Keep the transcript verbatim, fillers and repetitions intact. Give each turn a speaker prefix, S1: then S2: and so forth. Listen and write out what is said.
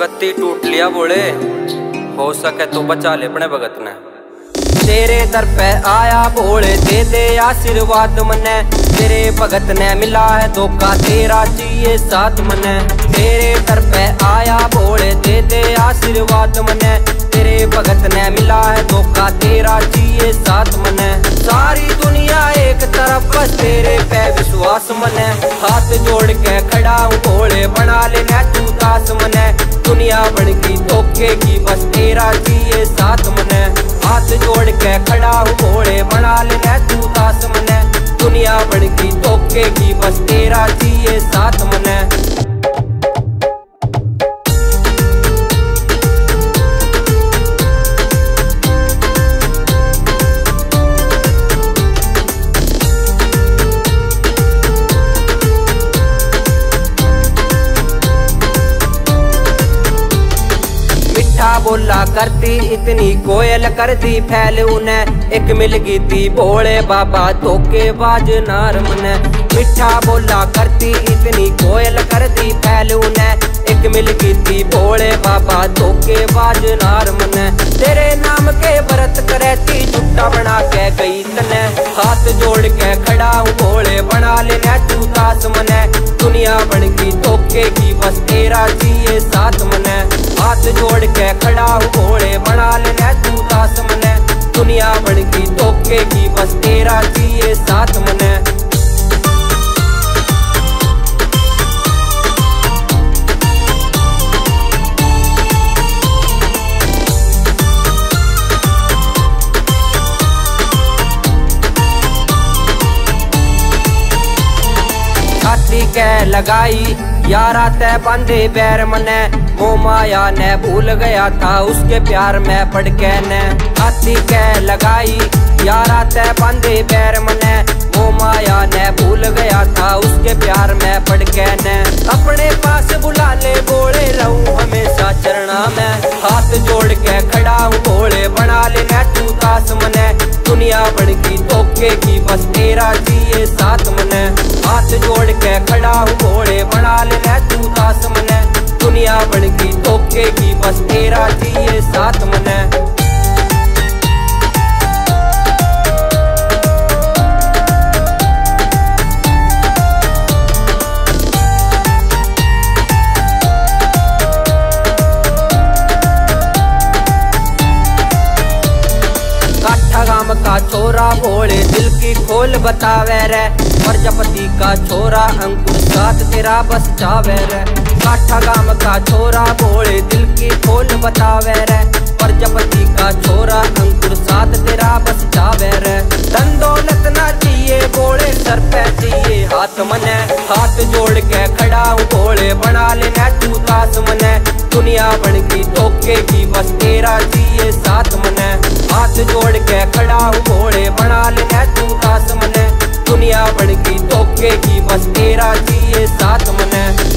S1: कत्ती टूट लिया बोले, हो सके तो बचा ले अपने भगत ने। तेरे दर पे आया बोले, दे दे आशीर्वाद मने, तेरे भगत ने मिला है धोखा, तेरा चाहिए साथ मने। तेरे दर पे आया बोले, दे दे आशीर्वाद मने, तेरे भगत ने मिला है धोखा, तेरा चाहिए साथ मने। सारी दुनिया एक तरफ बस तेरे पे विश्वास मने, हाथ जोड़ के खड़ा हूँ भोले, बना लेना तू दास मने। दुनिया बन की धोखे की बस तेरा चाहिए साथ मने, हाथ जोड़ के खड़ा हूँ भोले, बना लेना तू दास मने। दुनिया बन की धोखे की बस तेरा चाहिए साथ मने। बोला करती इतनी कोयल कर दी फैल उन्हें, एक मिल गई थी भोले बाबा धोखेबाज नार मने। मिठा बोला करती इतनी कोयल कर दी फैल उन्हें, एक मिल गई थी भोले बाबा धोखेबाज नार मने। तेरे नाम के व्रत करे थी झूठा बना के गई तने, हाथ जोड़ के खड़ा हूँ भोले, बना लेना तू दास मने। दुनिया बन की धोखे की बस तेरा चाहिए साथ मने, हाथ जोड़ के खड़ा हूँ भोले, बना लेना तू दास मने। दुनिया बन की धोखे की बस तेरा चाहिए साथ मने। के लगाई यारा तय बंदे बैर मने, मोह माया ने भूल गया था उसके प्यार में पड़ के ने। हाथी के लगाई यारा तय बंदे बैर मने, मोह माया ने भूल गया था उसके प्यार में पड़ के ने। अपने पास बुला ले बोले, रहूं हमेशा चरणा में, हाथ जोड़ के खड़ा हूँ भोले, बना लेना तू दास मने। दुनिया बन की धोखे की बस तेरा चाहिए साथ मने, हाथ जोड़ के खड़ा हूँ भोले, बना लेना तू दास मने। दुनिया बन की धोखे की बस तेरा चाहिए साथ मने। का छोरा भोले दिल की खोल बतावे रे, प्रजापति का छोरा अंकुर साथ तेरा बस जावे रे। काठा गाम का छोरा भोले दिल की खोल बतावे रे, प्रजापति का छोरा अंकुर साथ तेरा बस जावे रे। धन दौलत ना चाहिए भोले, सर पे चाहिए हाथ मने, हाथ जोड़ के खड़ा हूँ भोले, बना लेना तू दास मने। दुनिया बन की धोखे की बस तेरा चाहिए साथ मने, हाथ जोड़ के खड़ा हूँ भोले, बना लेना तू दास मने। दुनिया बन की धोखे की बस तेरा चाहिए साथ मने।